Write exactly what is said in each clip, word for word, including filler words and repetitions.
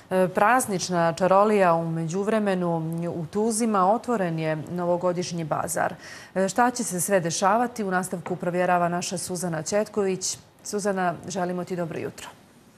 Praznična čarolija u međuvremenu u Tuzima otvoren je novogodišnji bazar. Šta će se sve dešavati? U nastavku provjerava naša Suzana Ćetković. Suzana, želimo ti dobro jutro.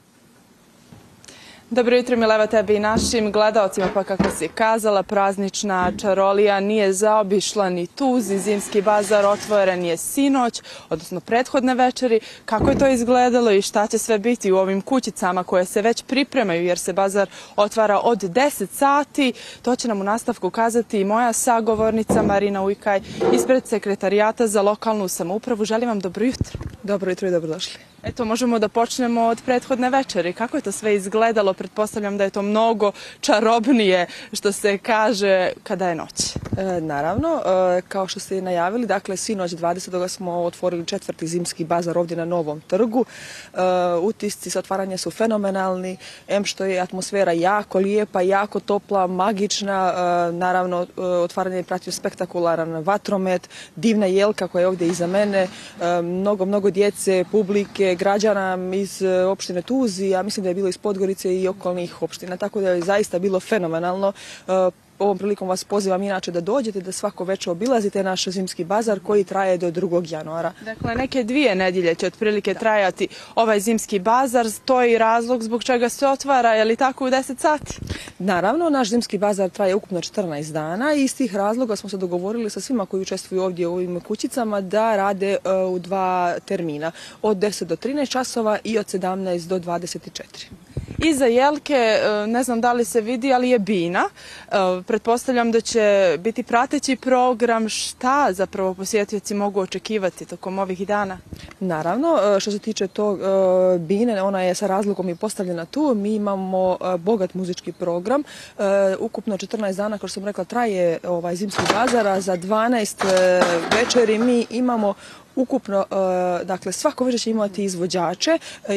Dobro jutro, Mileva, tebi i našim gledaocima. Pa kako si kazala, praznična čarolija nije zaobišla ni Tuzi. Zimski bazar otvoren je sinoć, odnosno prethodne večeri. Kako je to izgledalo i šta će sve biti u ovim kućicama koje se već pripremaju, jer se bazar otvara od deset sati. To će nam u nastavku kazati i moja sagovornica Marina Ujkaj ispred Sekretarijata za lokalnu samoupravu. Želim vam dobro jutro. Dobro jutro i dobrodošli. Eto, možemo da počnemo od prethodne večeri. Kako je to sve izgledalo? Pretpostavljam da je to mnogo čarobnije, što se kaže, kada je noć. E, naravno, e, kao što ste najavili, dakle, sinoć dvadesetog smo otvorili četvrti zimski bazar ovdje na Novom trgu. E, utisci sa otvaranja su fenomenalni, em što je atmosfera jako lijepa, jako topla, magična. E, naravno, otvaranje je pratio spektakularan vatromet, divna jelka koja je ovdje iza mene, e, mnogo, mnogo djece, publike, građana iz opštine Tuzi, a mislim da je bilo iz Podgorice i okolnih opština, tako da je zaista bilo fenomenalno. Ovom prilikom vas pozivam inače da dođete, da svako večer obilazite naš zimski bazar koji traje do drugog januara. Dakle, neke dvije nedjelje će otprilike trajati ovaj zimski bazar. To je i razlog zbog čega se otvara, je li tako, u deset sati? Naravno, naš zimski bazar traje ukupno četrnaest dana i iz tih razloga smo se dogovorili sa svima koji učestvuju ovdje u ovim kućicama da rade u dva termina, od deset do trinaest časova i od sedamnaest do dvadeset četiri. Iza jelke, ne znam da li se vidi, ali je bina. Pretpostavljam da će biti prateći program. Šta zapravo posjetioci mogu očekivati tokom ovih dana? Naravno, što se tiče tog bine, ona je sa razlogom i postavljena tu. Mi imamo bogat muzički program. Ukupno četrnaest dana, kao što sam rekla, traje ovaj zimski bazar, a za dvanaest večeri mi imamo ukupno, dakle, svako večer će imati izvođače,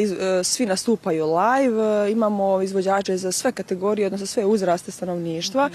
svi nastupaju live, imamo izvođače za sve kategorije, odnosno sve uzraste stanovništva.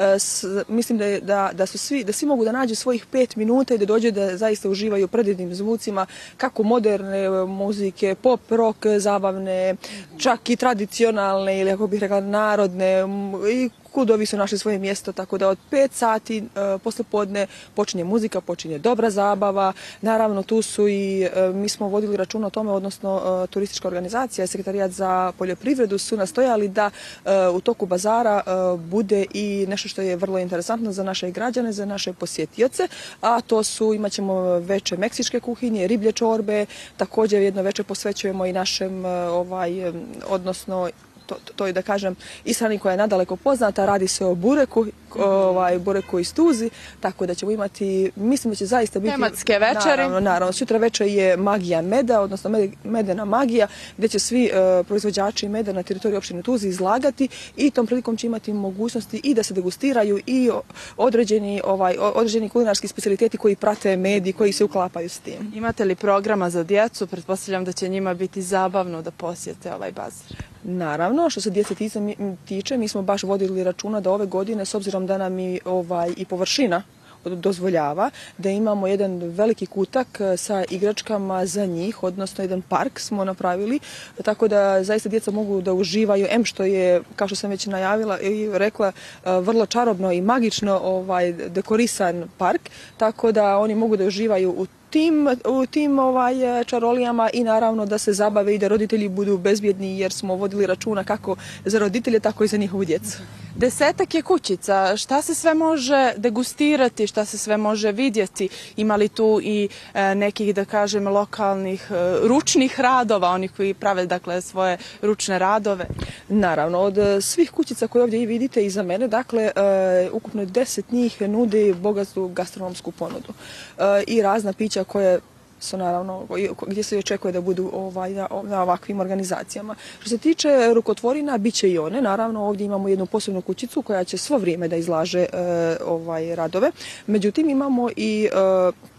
Mislim da, da, da, su svi, da svi mogu da nađu svojih pet minuta i da dođe da zaista uživaju u predivnim zvucima, kako moderne muzike, pop, rock, zabavne, čak i tradicionalne ili, ako bih rekla, narodne, i kludovi su našli svoje mjesto, tako da od pet sati e, posle podne počinje muzika, počinje dobra zabava. Naravno, tu su i, e, mi smo vodili račun o tome, odnosno e, turistička organizacija i Sekretarijat za poljoprivredu su nastojali da e, u toku bazara e, bude i nešto što je vrlo interesantno za naše građane, za naše posjetioce, a to su, imat ćemo veče meksičke kuhinje, riblje čorbe, također jedno veče posvećujemo i našem, e, ovaj, odnosno, To, to, to je, da kažem, ishrani koja je nadaleko poznata. Radi se o bureku, ovaj, bureku iz Tuzi, tako da ćemo imati, mislim da će zaista biti tematske večeri. Naravno, naravno. Sutra večer je magija meda, odnosno med, medena magija, gdje će svi uh, proizvođači meda na teritoriji opštine Tuzi izlagati i tom prilikom će imati mogućnosti i da se degustiraju i određeni, ovaj, određeni kulinarski specijaliteti koji prate med i koji se uklapaju s tim. Imate li programa za djecu? Pretpostavljam da će njima biti zabavno da posjete ovaj bazar. Naravno, što se djece tiče, mi smo baš vodili računa da ove godine, s obzirom da nam i, ovaj, i površina dozvoljava, da imamo jedan veliki kutak sa igračkama za njih, odnosno jedan park smo napravili, tako da zaista djeca mogu da uživaju, em što je, kao što sam već najavila i rekla, vrlo čarobno i magično ovaj, dekorisan park, tako da oni mogu da uživaju u tim, u tim ovaj, čarolijama i naravno da se zabave i da roditelji budu bezbjedni, jer smo vodili računa kako za roditelje, tako i za njihovu djecu. Desetak je kućica. Šta se sve može degustirati, šta se sve može vidjeti? Ima li tu i e, nekih, da kažem, lokalnih e, ručnih radova, oni koji prave, dakle, svoje ručne radove? Naravno, od svih kućica koje ovdje i vidite iza mene, dakle, e, ukupno deset njih nudi bogatu gastronomsku ponudu e, i razna pića koje su, naravno, gdje se očekuje da budu ovaj, na, na ovakvim organizacijama. Što se tiče rukotvorina, bit će i one. Naravno, ovdje imamo jednu posebnu kućicu koja će svo vrijeme da izlaže e, ovaj, radove. Međutim, imamo i e,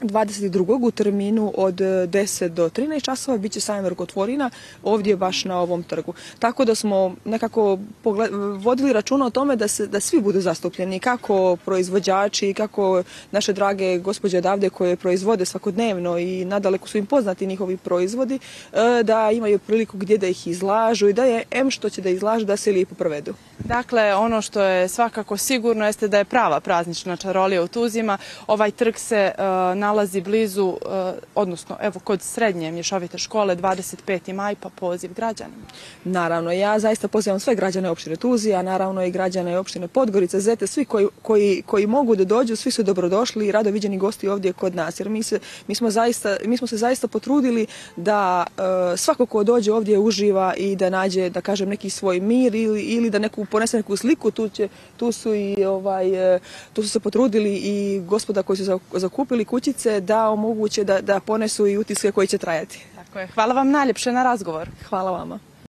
dvadeset drugog u terminu od deset do trinaest časova bit će sajam rukotvorina ovdje baš na ovom trgu. Tako da smo nekako vodili računa o tome da, se, da svi budu zastupljeni, kako proizvođači, kako naše drage gospođe odavde koje proizvode svakodnevno i nadaleko su im poznati njihovi proizvodi, da imaju priliku gdje da ih izlažu i da je em što će da izlažu da se lijepo provedu. Dakle, ono što je svakako sigurno jeste da je prava praznična čarolija u Tuzima. Ovaj trg se uh, nalazi blizu, uh, odnosno evo kod srednje mješovite škole, dvadeset peti maj, pa poziv građanima. Naravno, ja zaista pozivam sve građane opštine Tuzija, a naravno i građane opštine Podgorica, Zete, svi koji, koji, koji mogu da dođu, svi su dobrodošli i rado viđeni gosti ovdje kod nas. Jer mi, se, mi, smo, zaista, mi smo se zaista potrudili da uh, svako ko dođe ovdje uživa i da nađe, da kažem, neki svoj mir ili, ili da neku ponese neku sliku. Tu, će, tu su i ovaj, tu su se potrudili i gospoda koji su zakupili kućice da omoguće da, da ponesu i utiske koji će trajati. Tako je. Hvala vam najljepše na razgovor. Hvala vama.